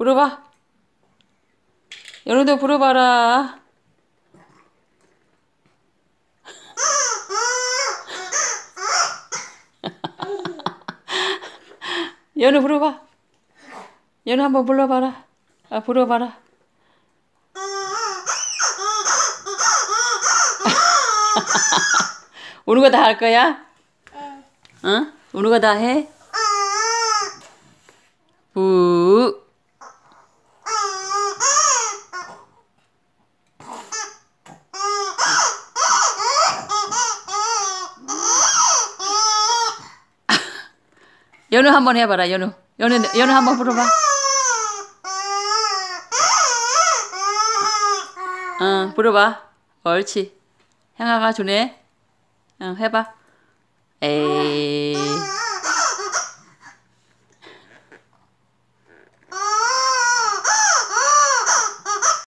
불어봐. 연우도 불어봐라. 연우 불어봐. 연우 한번 불러봐라. 아, 불어봐라. 우는 거 다 할 거야? 응? 우는 거 다 해? 부. 연우 한번 해봐라. 연우 한번 불어봐. 응, 불어봐. 옳지. 형아가 주네. 응, 해봐. 에이.